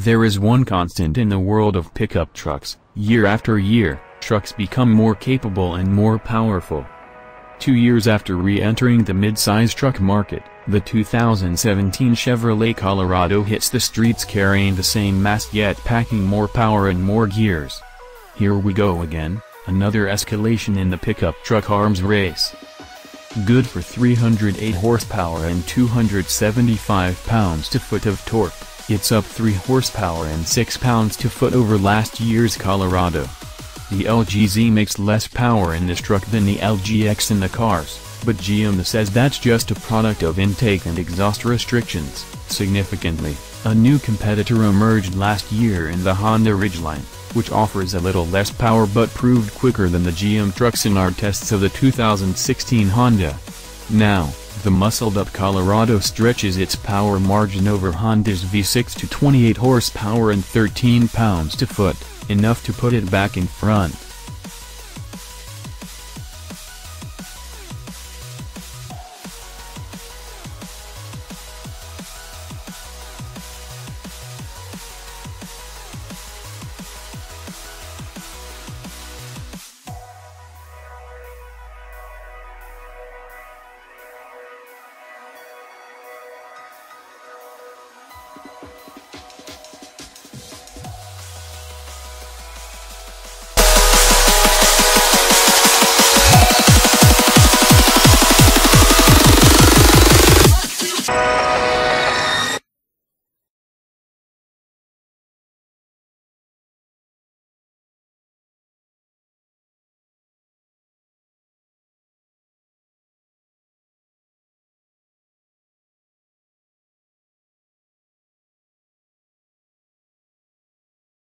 There is one constant in the world of pickup trucks: year after year, trucks become more capable and more powerful. 2 years after re-entering the mid-size truck market, the 2017 Chevrolet Colorado hits the streets carrying the same mass yet packing more power and more gears. Here we go again, another escalation in the pickup truck arms race. Good for 308 horsepower and 275 pounds-to-foot of torque, it's up 3 horsepower and 6 pounds-to-foot over last year's Colorado. The LGZ makes less power in this truck than the LGX in the cars, but GM says that's just a product of intake and exhaust restrictions. Significantly, a new competitor emerged last year in the Honda Ridgeline, which offers a little less power but proved quicker than the GM trucks in our tests of the 2016 Honda. Now, the muscled-up Colorado stretches its power margin over Honda's V6 to 28 horsepower and 13 pounds-to-foot, enough to put it back in front.